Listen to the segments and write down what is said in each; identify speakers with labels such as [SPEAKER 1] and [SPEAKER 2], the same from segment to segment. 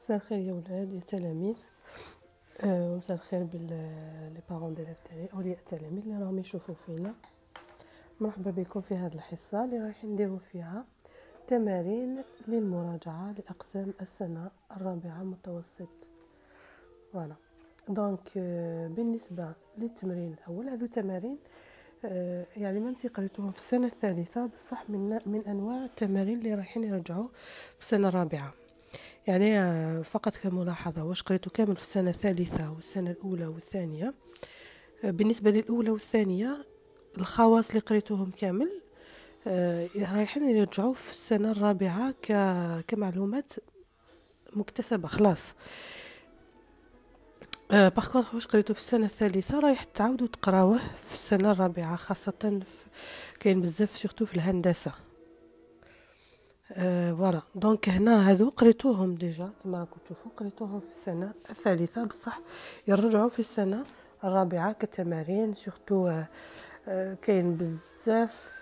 [SPEAKER 1] مساء الخير يا ولاد يا تلاميذ. ومساء الخير لي بارون ديليف تاعي اولياء التلاميذ اللي راهم يشوفوا فينا. مرحبا بكم في هذه الحصه اللي رايحين نديروا فيها تمارين للمراجعه لاقسام السنه الرابعه متوسط. فوالا دونك بالنسبه للتمرين الاول، هذو تمارين يعني ما قريتوهم في السنه الثالثه، بصح من انواع التمارين اللي رايحين يرجعوا في السنه الرابعه. يعني فقط كملاحظة، واش قريتو كامل في السنة الثالثة والسنة الأولى والثانية. بالنسبة للأولى والثانية الخواص اللي قريتوهم كامل رايحين يرجعوا في السنة الرابعة كمعلومات مكتسبة خلاص. باغ واش قريتو في السنة الثالثة رايح تعاودوا تقراوه في السنة الرابعة، خاصة كاين بزاف سورتو في الهندسة. فوالا دونك هنا هذو قريتوهم ديجا كما راكم تشوفوا، قريتوهم في السنه الثالثه، بصح يرجعوا في السنه الرابعه كتمارين سورتو. كاين بزاف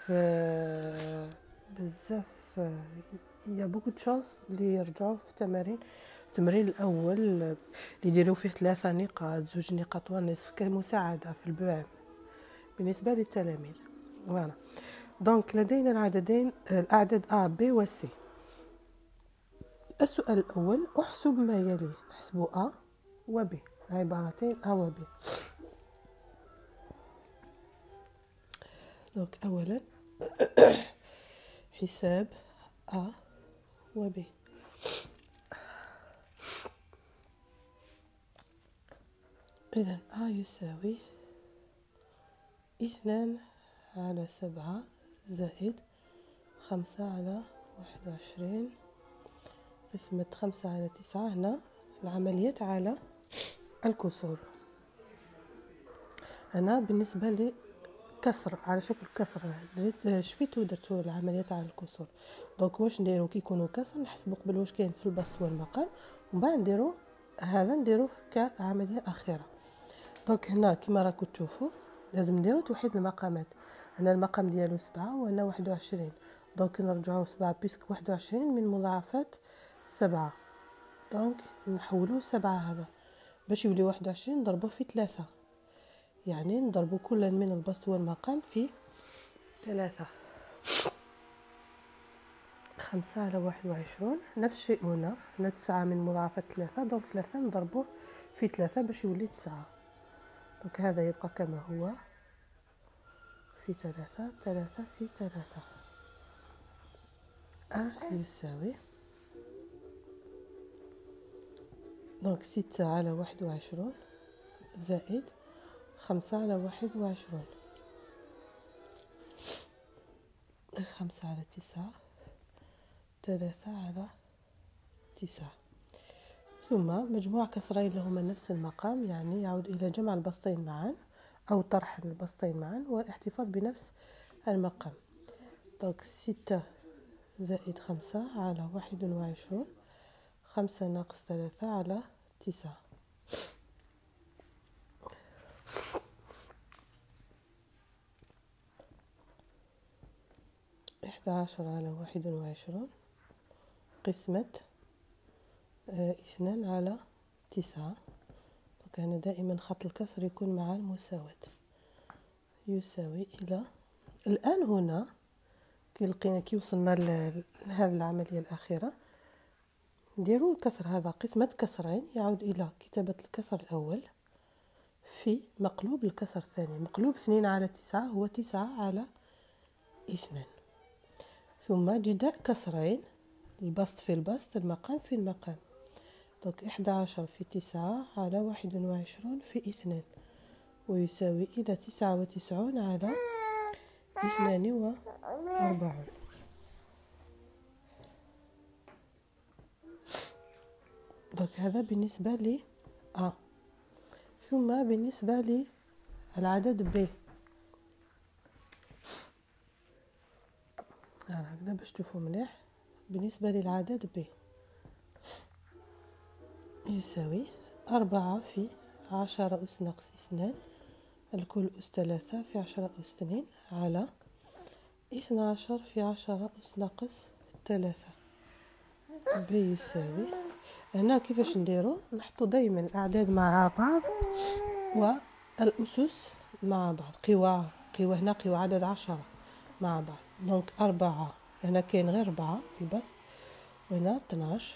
[SPEAKER 1] يا بوكو دو شانس اللي يرجعوا في التمرين الاول اللي يديروا فيه 3 نقاط 2 نقاط ونصف كمساعده في البعام بالنسبه للتلاميذ. فوالا دونك لدينا الأعداد A B و C. السؤال الأول، أحسب ما يلي. نحسب A و B، العبارتين A و B. دونك أولا حساب A و B. إذن A يساوي 2/7 زائد 5/21 قسمة 5/9. هنا العمليات على الكسور. أنا بالنسبة لكسر على شكل كسر شفيتو درتو العمليات على الكسور. دونك واش نديرو كي يكونوا كسر نحسبو قبل واش كاين في البسط والمقام، ومن بعد نديروه كعملية أخيرة. دونك هنا كما راكم تشوفوا لازم نديرو توحيد المقامات. هنا المقام ديالو 7 وهنا 21، دونك نرجعو 7 بيسك 21 من مضاعفات 7. دونك نحولو 7 هذا باش يولي 21 نضربوه في 3، يعني نضربو كل من البسط والمقام في 3. 5/21 نفس الشيء هنا 9 من مضاعفات 3، دونك 3 نضربوه في 3 باش يولي 9. دونك هذا يبقى كما هو في 3 في 3. يساوي دونك 6/21 زائد 5/21. 5/9 3/9. ثم مجموع كسرين لهما نفس المقام، يعني يعود إلى جمع البسطين معا أو طرح البسطين معا والاحتفاظ بنفس المقام. دونك 6 زائد 5/21، 5 ناقص 3/9. 11/21 قسمة 2/9. دونك هنا دائما خط الكسر يكون مع المساواة. يساوي إلى الآن هنا كي وصلنا لهذه العملية الأخيرة نديروا الكسر هذا قسمة كسرين، يعود إلى كتابة الكسر الأول في مقلوب الكسر الثاني. مقلوب 2/9 هو 9/2، ثم جداء كسرين البسط في البسط المقام في المقام. دونك 11 في 9/21 في 2، ويساوي إلى 99/42. دونك هذا بالنسبة لي A. ثم بالنسبة للعدد B، هكذا باش تشوفوا مليح. بالنسبة للعدد B يساوي 4 في 10 أس ناقص 2 الكل أس 3 في 10 أس 2 على 12 في 10 أس ناقص 3. B يساوي هنا كيفاش نديرو؟ نحطو دايما الاعداد مع بعض والاسس مع بعض. قوى هنا قوى عدد 10 مع بعض. دونك 4 هنا كاين غير 4 في البسط، وهنا 12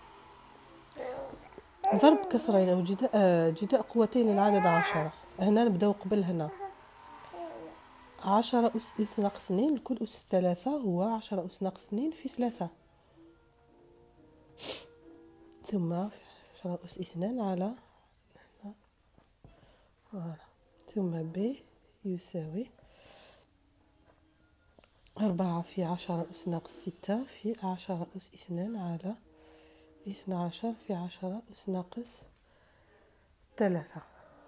[SPEAKER 1] ضرب كسرين او جداء قوتين العدد 10. هنا نبداو قبل هنا 10 أس ناقص 2 لكل أس 3 هو 10 أس ناقص 2 في 3، ثم 10 أس 2 على فوالا، ثم ب يساوي 4 في 10 أس ناقص 6 في 10 أس 2 على 12 في 10 أس ناقص 3.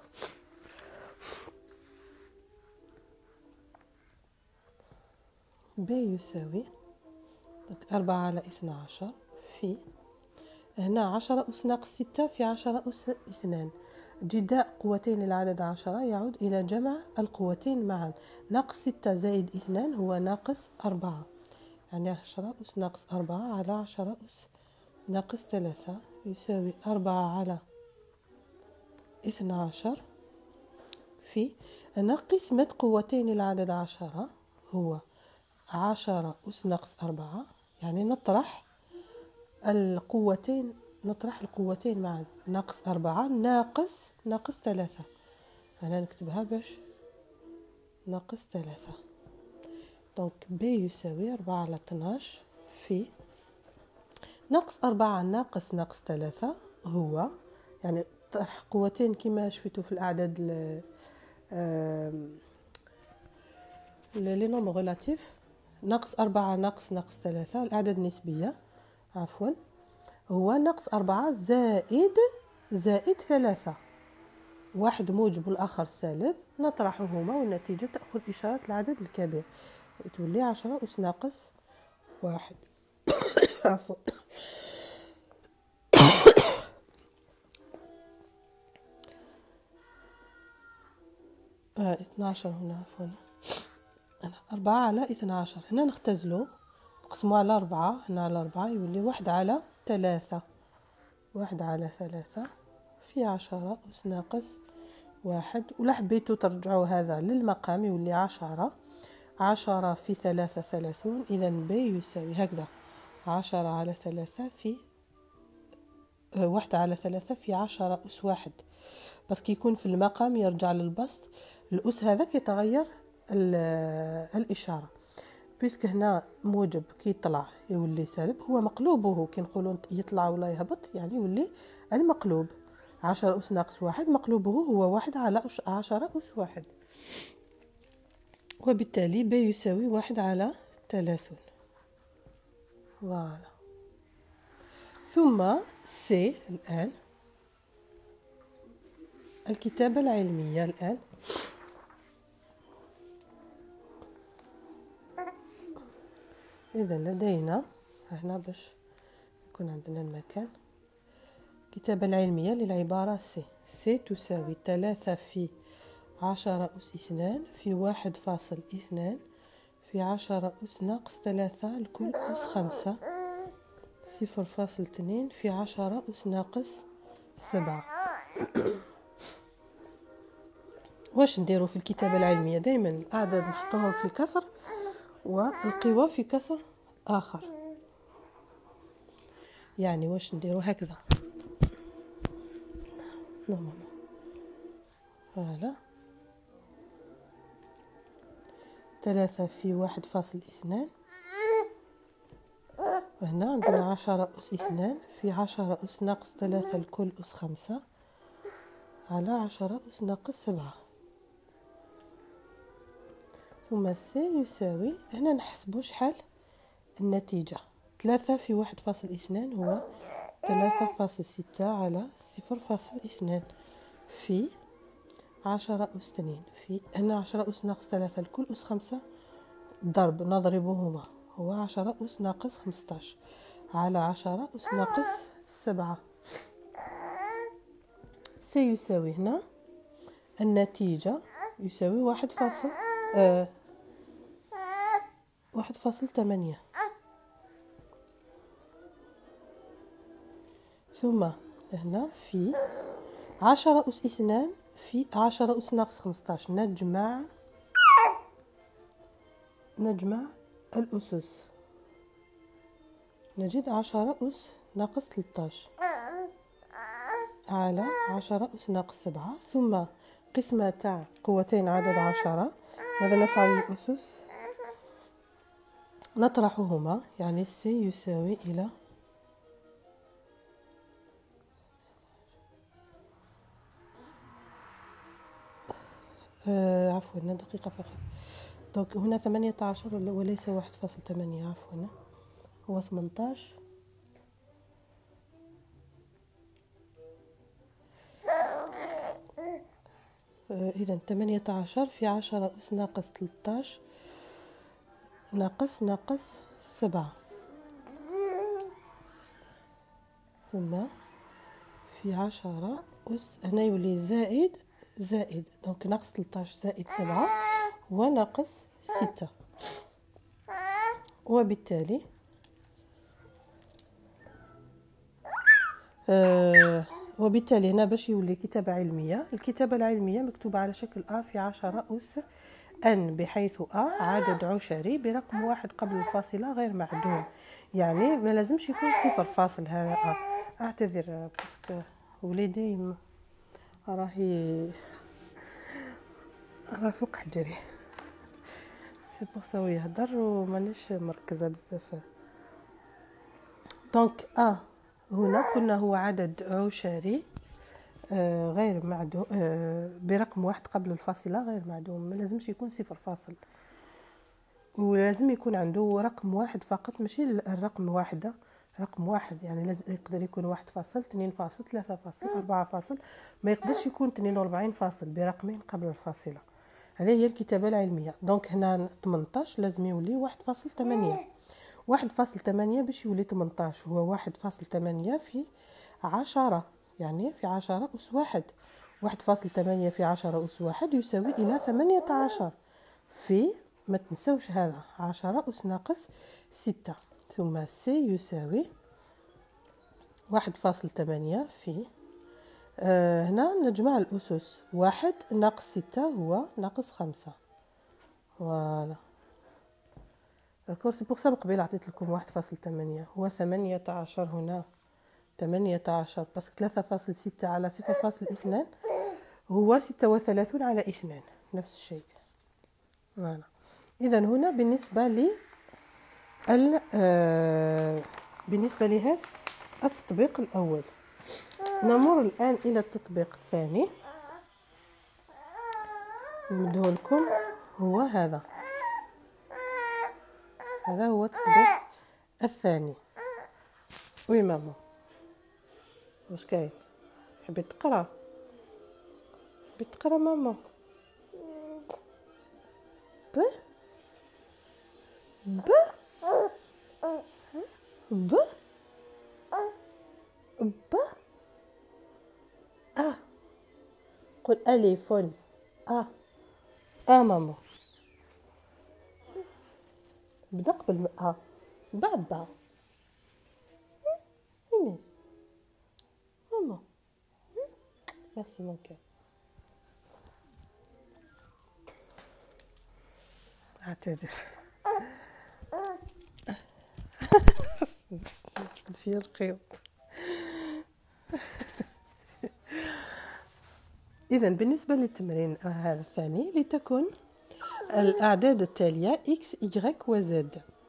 [SPEAKER 1] ب يساوي 4 على 12 في هنا 10 أس ناقص 6 في 10 أس 2. جداء قوتين العدد 10 يعود إلى جمع القوتين معا. ناقص 6 زائد 2 هو ناقص 4، يعني 10 أس ناقص 4 على 10 أس ناقص 3 يساوي 4 على 12 في هنا قسمة قوتين العدد 10 هو 10 أس ناقص 4، يعني نطرح القوتين معا. ناقص 4 ناقص 3، أنا نكتبها باش ناقص 3. دونك ب يساوي 4 على 12 في ناقص 4 ناقص 3 هو يعني طرح قوتين كما شفتوا في الأعداد لي نومبر ريلاتيف. ناقص 4 ناقص 3 الأعداد النسبية عفوا هو ناقص 4 زائد 3، واحد موجب والآخر سالب، نطرحهما والنتيجة تأخذ إشارة العدد الكبير تولي 10 أس ناقص 1 عفوا 12 هنا عفوا 4 على 12. هنا نختزلو نقسمو على 4، هنا على 4 يولي 1 على 3 في 10 أس ناقص 1. ولا حبيتو ترجعوا هذا للمقام يولي 10 في 3 30. إذا ب يساوي هكذا 10 على 3 في 1 على 3 في 10 أس 1، بس كي يكون في المقام يرجع للبسط الأس هذاك يتغير الإشارة. بيسك هنا موجب كي يطلع يولي سالب، هو مقلوبه كي نقولوا يطلع ولا يهبط يعني يولي المقلوب. 10 أس ناقص 1 مقلوبه هو 1 على 10 أس 1، وبالتالي ب يساوي 1 على 30. فوالا. ثم سي الآن الكتابة العلمية. الآن إذا لدينا هنا باش يكون عندنا المكان الكتابة العلمية للعبارة سي تساوي 3 في 10 أس 2 في 1.2 في 10 أس ناقص 3 لكل أس 5 0.2 في 10 أس ناقص 7. واش نديرو في الكتابة العلمية؟ دايما الأعداد نحطوهم في كسر والقوى في كسر آخر، يعني واش نديرو هكذا فوالا 3 في 1.2 وهنا عندنا 10 أس 2 في 10 أس ناقص 3 لكل أس 5 على 10 أس ناقص 7. ثم سي يساوي هنا نحسبو شحال النتيجة. 3 في 1.2 هو 3.6 على 0.2 في 10 أس 2 في هنا 10 أس ناقص 3 لكل أس 5 ضرب نضربهما هو 10 أس ناقص 15 على 10 أس ناقص 7. سي يساوي هنا النتيجة يساوي 1.8 ثم هنا في 10 أس 2 في 10 أس ناقص 15. نجمع الأسس، نجد 10 أس ناقص 13 على 10 أس ناقص 7، ثم قسمة تاع قوتين عدد 10. ماذا نفعل للأسس؟ نطرحهما، يعني سي يساوي إلى عفوا دقيقة فقط. دونك هنا 18 وليس 1.8، عفوا هو 18. إذا 18 في 10 أس ناقص 13 ناقص 7، ثم في 10 أس هنا يولي زائد دونك ناقص 13 زائد 7 وناقص 6، وبالتالي هنا باش يولي كتابة علمية. الكتابة العلمية مكتوبة على شكل أ في 10 أس أن، بحيث أ عدد عشري برقم واحد قبل الفاصلة غير معدوم، يعني ما لازمش يكون صفر فاصل. هذا أ. أعتذر باسكو وليدي راهي فوق حجري، سي بور سا يهدر ومانيش مركزة بزاف. دونك أ هنا كنا هو عدد عشري غير معدوم برقم واحد قبل الفاصلة غير معدوم، ما لازمش يكون صفر فاصل، ولازم يكون عنده رقم واحد فقط، ماشي الرقم واحدة، رقم واحد. يعني لازم يقدر يكون 1 فاصل 2 فاصل 3 فاصل 4 فاصل، ما يقدرش يكون 42 فاصل برقمين قبل الفاصلة. هذه هي الكتابة العلمية. دونك هنا 18 لازم يولي 1.8. 1.8 باش يولي 18 هو 1.8 في 10، يعني في 10 أس 1. 1.8 في 10 أس 1 يساوي إلى 18 في، ما تنسوش هذا، 10 أس ناقص 6. ثم سي يساوي 1.8 في هنا نجمع الأسس، 1 ناقص 6 هو ناقص 5. فوالا سي بوغ سا قبيل عطيت لكم 1.8 هو 18 هنا 18 باسكو 3.6 على 0.2 هو 36 على 2 نفس الشيء. فوالا إذا هنا بالنسبة لهذا التطبيق الأول. نمر الآن إلى التطبيق الثاني، نمده لكم. هو هذا هو التطبيق الثاني. وي ماما واش كاين؟ حبيت تقرا ماما؟ ب ب ب ب قل ألف ماما. بدا قبل بابا. ماما ميرسي مون كور. اعتذر جبت فيا القيوط. إذا بالنسبة للتمرين هذا الثاني، لتكن الأعداد التالية x y و z.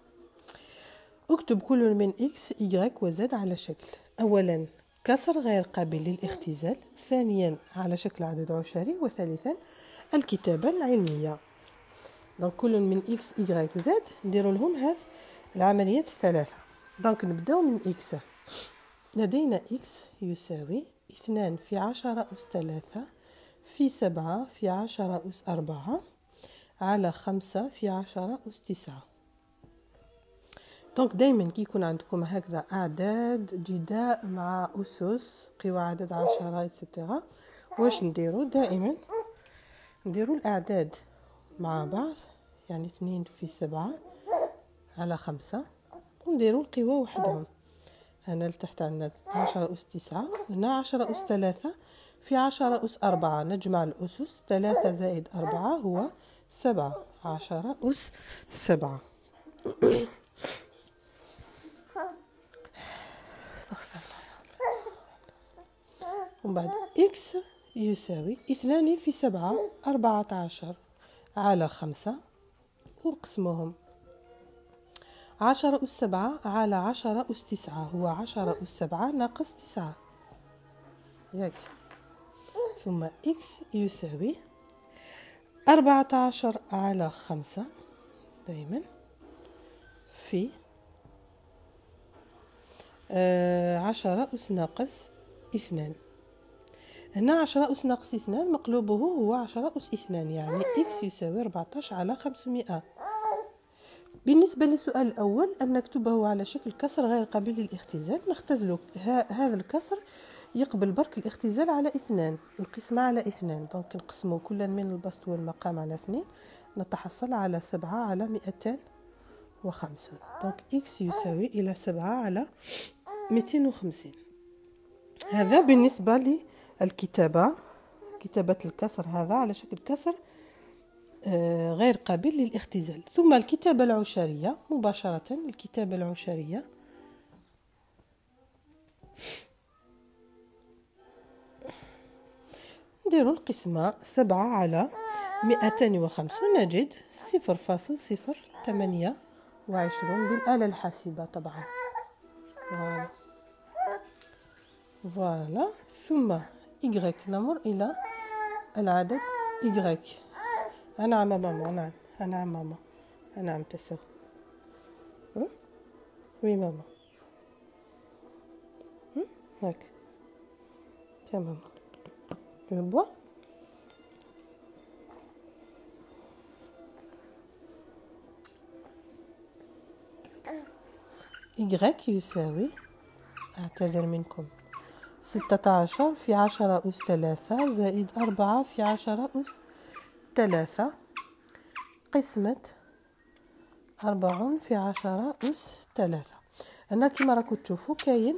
[SPEAKER 1] اكتب كل من x y و z على شكل: أولا كسر غير قابل للاختزال، ثانيا على شكل عدد عشري، وثالثا الكتابة العلمية. دونك كل من x y z نديروا لهم هذه العمليات الثلاثة. دونك نبداو من x. لدينا x يساوي 2 في 10 أس 3 في 7 في 10 أس 4 على 5 في 10 أس 9. دونك دايما كي يكون عندكم هكذا أعداد جداء مع أسس قوى عدد 10 إتسيتيرا، واش نديرو؟ دائما نديرو الأعداد مع بعض، يعني 2 في 7 على 5، ونديرو القوى وحدهم. هنا لتحت عندنا 10 أس 9، هنا 10 أس 3 في 10 أس 4. نجمع الأسس، 3 زائد 4 هو 7، 10 أس 7. استغفر الله. ومن بعد إكس يساوي 2 في 7 14 على 5، ونقسمهم 10 أس 7 على 10 أس 9 هو 10 أس 7 ناقص 9 ياك. ثم إكس يساوي 14 على 5 دايما في 10 أس ناقص 2. هنا 10 أس ناقص 2 مقلوبه هو 10 أس 2، يعني إكس يساوي 14 على 500. بالنسبة للسؤال الأول أن نكتبه على شكل كسر غير قابل للاختزال، نختزله. هذا الكسر يقبل برك الاختزال على 2، القسمة على 2، دونك نقسمه كلا من البسط والمقام على 2، نتحصل على 7 على 250. دونك إكس يساوي إلى 7 على 250. هذا بالنسبة للكتابة، كتابة الكسر هذا على شكل كسر غير قابل للاختزال. ثم الكتابة العشرية مباشرة، الكتابة العشرية ندير القسمة 7 على 250، نجد 0.028 بالآلة الحاسبة طبعا. فوالا. ثم إيغريك، نمر إلى العدد إيغريك. نعم ماما، نعم نعم ماما، نعم تساوي. وي ماما، هاك تمام. بوا إيغريك يساوي، أعتذر منكم، 16 في 10 أس 3 زائد 4 في 10 أس 3 قسمة 40 في 10 أس 3. هنا كما راكم تشوفوا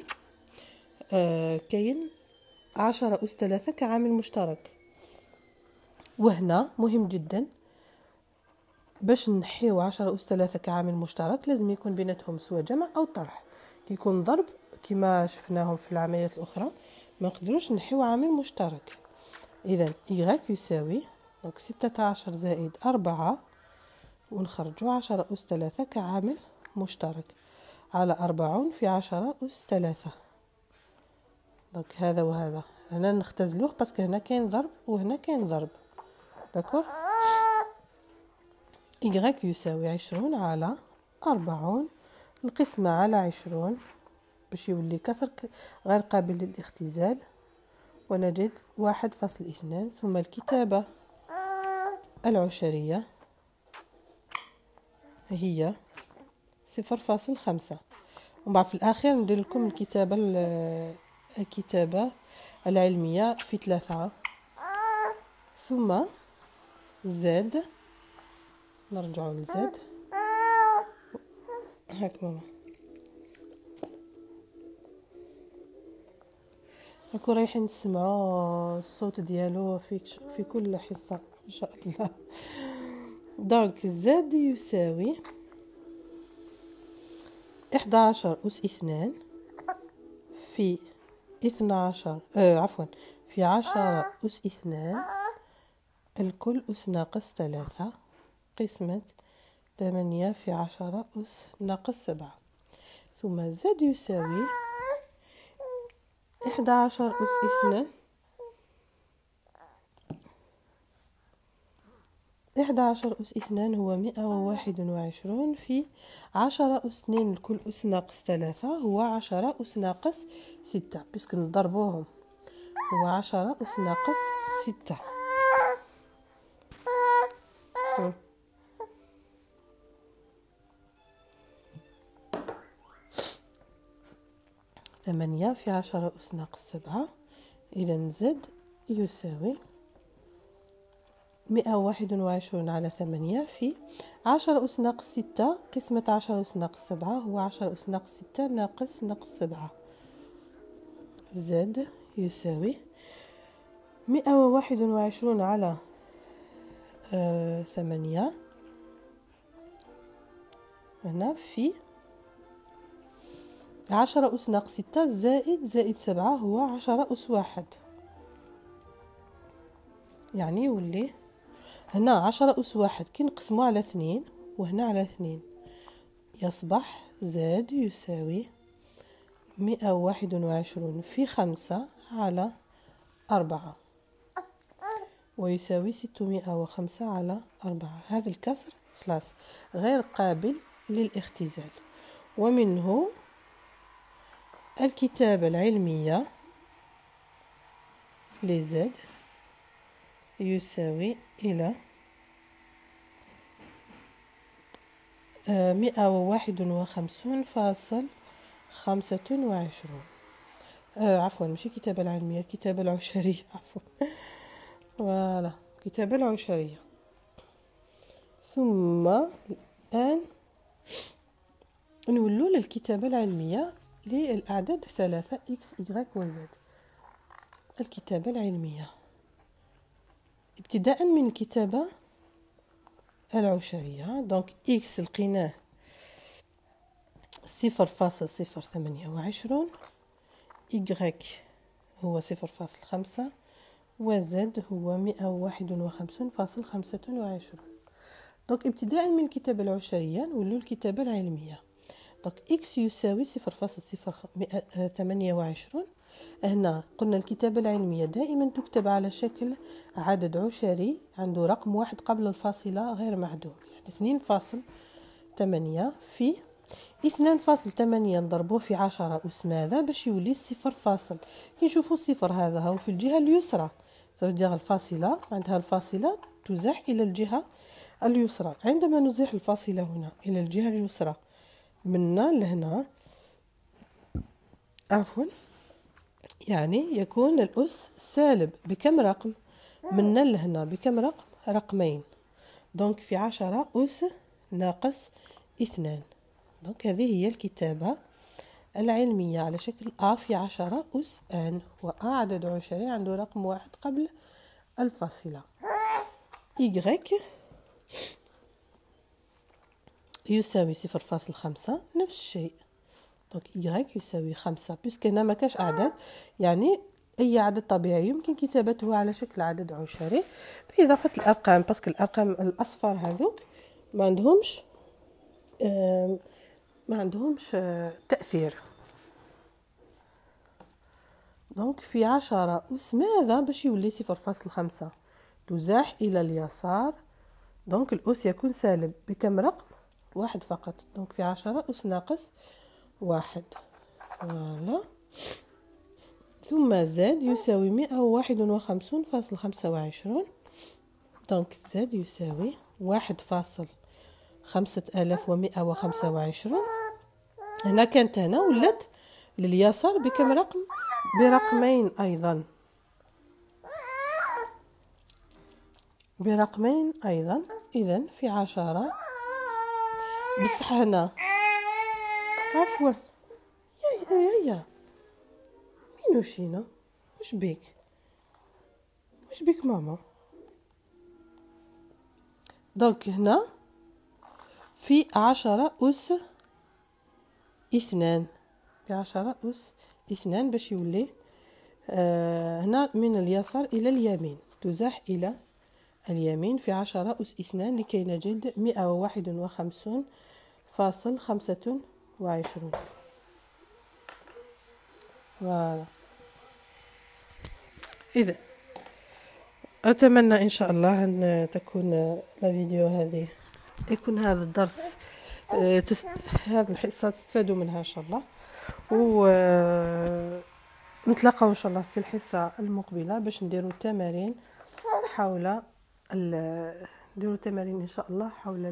[SPEAKER 1] كاين 10 أس 3 كعامل مشترك، وهنا مهم جدا باش نحيو 10 أس 3 كعامل مشترك لازم يكون بيناتهم سواء جمع أو طرح. كي يكون ضرب كما شفناهم في العمليات الأخرى ما نقدروش نحيو عامل مشترك. إذا إيغريك يساوي 16 زائد 4 ونخرجوا 10 أس 3 كعامل مشترك على 40 في 10 أس 3. دونك هذا وهذا هنا نختزلوه باسكو هنا كاين ضرب وهنا كاين ضرب. داكور. إيغريك يساوي 20 على 40 القسمة على 20 باش يولي كسر غير قابل للاختزال، ونجد 1.2. ثم الكتابة العشرية هي 0.5. ومن بعد في الأخير ندير لكم الكتابة العلمية في 3. ثم زد، نرجعوا لزد. هاك ماما راكو رايحين تسمعوا الصوت ديالو في كل حصة ان شاء الله. دونك زد يساوي 11 أس 2 في 12 في 10 أس 2 الكل أس ناقص 3 قسمة 8 في 10 أس ناقص 7. ثم زد يساوي 11 أس 2 11 أس 2 هو 121 في 10 أس 2 الكل أس ناقص 3 هو 10 أس ناقص 6 باسكو نضربوهم هو 10 أس ناقص 6. 8 في 10 أس ناقص 7. إذا زد يساوي 121 على 8 في 10 أس ناقص 6 قسمة 10 أس ناقص 7 هو 10 أس ناقص 6 ناقص 7. زد يساوي 121 على 8 هنا في 10 أس ناقص 6 زائد 7 هو 10 أس 1. يعني يولي هنا 10 أس 1 كي نقسمو على 2 وهنا على 2 يصبح زاد يساوي 121 في 5 على 4 ويساوي 605 على 4. هذا الكسر خلاص غير قابل للاختزال. ومنه الكتابة العلمية لزد يساوي إلى 151.25. عفوا مش الكتابة العلمية، الكتابة العشرية عفوا. فوالا الكتابة العشرية. ثم الآن نولو للكتابة العلمية للأعداد 3 x y و z. الكتابة العلمية ابتداء من الكتابة العشرية. دونك x لقيناه 0.028 y هو 0.5 و z هو 151.25. دونك ابتداء من الكتابة العشرية نولو الكتابة العلمية. دونك x يساوي 0.028. هنا قلنا الكتابة العلمية دائما تكتب على شكل عدد عشري عنده رقم واحد قبل الفاصلة غير معدوم، يعني 2.8 في 2.8 نضربوه في 10 أس ماذا باش يولي 0. كي نشوفوا الصفر هذا هو في الجهة اليسرى، ترجع الفاصلة عندها الفاصلة تزاح إلى الجهة اليسرى. عندما نزيح الفاصلة هنا إلى الجهة اليسرى منا لهنا عفوا يعني يكون الأس سالب بكم رقم؟ منا لهنا بكم رقم؟ رقمين. دونك في 10 أس ناقص 2. دونك هذه هي الكتابة العلمية على شكل A في 10 أس n، وA عدد عشري عنده رقم واحد قبل الفاصلة. Y يساوي 0.5 نفس الشيء. دونك y يساوي 5 بيسك هنا ما كاش أعداد، يعني أي عدد طبيعي يمكن كتابته على شكل عدد عشري بإضافة الأرقام، باسكو الأرقام الأصفر هذوك ما عندهمش تأثير. دونك في 10 أس ماذا باش يولي 0.5 تزاح إلى اليسار. دونك الأس يكون سالب بكم رقم؟ واحد فقط. دونك في 10 أس ناقص 1. فوالا. ثم زد يساوي 151.25. دونك زد يساوي 1.5125. هنا كانت هنا ولات لليسار بكم رقم؟ برقمين أيضا، إذن في 10 بصح هنا عفوا يا مين وشينا وش بيك ماما؟ دونك هنا في 10 أس 2 في 10 أس 2 باش يولي هنا من اليسار إلى اليمين تزاح إلى اليمين في 10 أس 2 لكي نجد 151.25. فوالا. إذا أتمنى إن شاء الله أن تكون الفيديو هذه يكون هذا الدرس هذه الحصة تستفادوا منها إن شاء الله، ونتلاقاو إن شاء الله في الحصة المقبلة باش نديروا تمارين حول إن شاء الله حول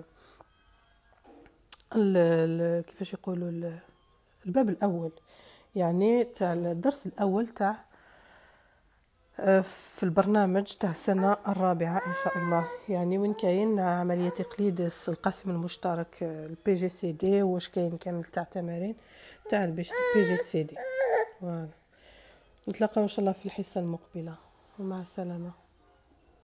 [SPEAKER 1] كيفاش يقولوا الباب الأول، يعني تاع الدرس الأول تاع في البرنامج تاع السنة الرابعة إن شاء الله، يعني وين كاين عملية تقليد القاسم المشترك البي جي سي دي، واش كاين كامل تاع تمارين تاع البي جي سي دي. نتلاقاو إن شاء الله في الحصة المقبلة، ومع السلامة.